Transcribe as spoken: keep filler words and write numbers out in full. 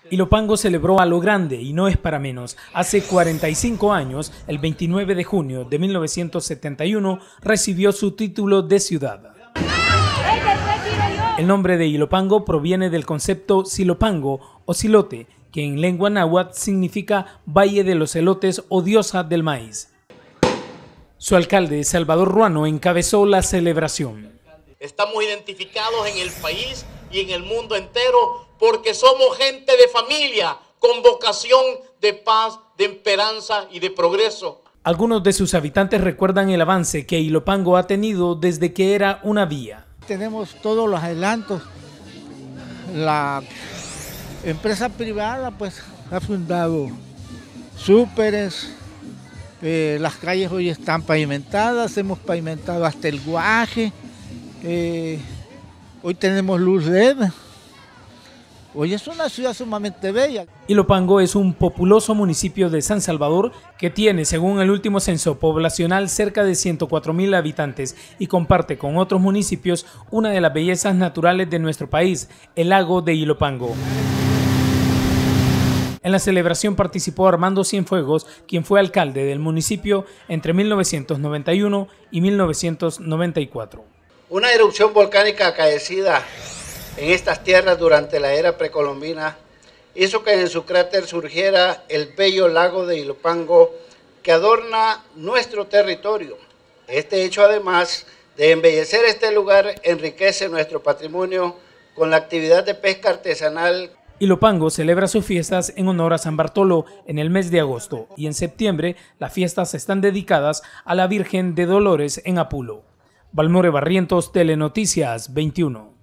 Ilopango celebró a lo grande y no es para menos. Hace cuarenta y cinco años, el veintinueve de junio de mil novecientos setenta y uno, recibió su título de ciudad. El nombre de Ilopango proviene del concepto Silopango o Silote, que en lengua náhuatl significa Valle de los Elotes o Diosa del Maíz. Su alcalde, Salvador Ruano, encabezó la celebración. Estamos identificados en el país y en el mundo entero porque somos gente de familia con vocación de paz, de esperanza y de progreso. Algunos de sus habitantes recuerdan el avance que Ilopango ha tenido desde que era una vía. Tenemos todos los adelantos. La empresa privada pues ha fundado súperes, eh, las calles hoy están pavimentadas, hemos pavimentado hasta el guaje, eh, hoy tenemos luz L E D. Hoy es una ciudad sumamente bella. Ilopango es un populoso municipio de San Salvador que tiene, según el último censo poblacional, cerca de ciento cuatro mil habitantes y comparte con otros municipios una de las bellezas naturales de nuestro país, el lago de Ilopango. En la celebración participó Armando Cienfuegos, quien fue alcalde del municipio entre mil novecientos noventa y uno y mil novecientos noventa y cuatro. Una erupción volcánica acaecida en estas tierras durante la era precolombina hizo que en su cráter surgiera el bello lago de Ilopango que adorna nuestro territorio. Este hecho, además de embellecer este lugar, enriquece nuestro patrimonio con la actividad de pesca artesanal. Ilopango celebra sus fiestas en honor a San Bartolo en el mes de agosto y en septiembre las fiestas están dedicadas a la Virgen de Dolores en Apulo. Balmore Barrientos, Telenoticias veintiuno.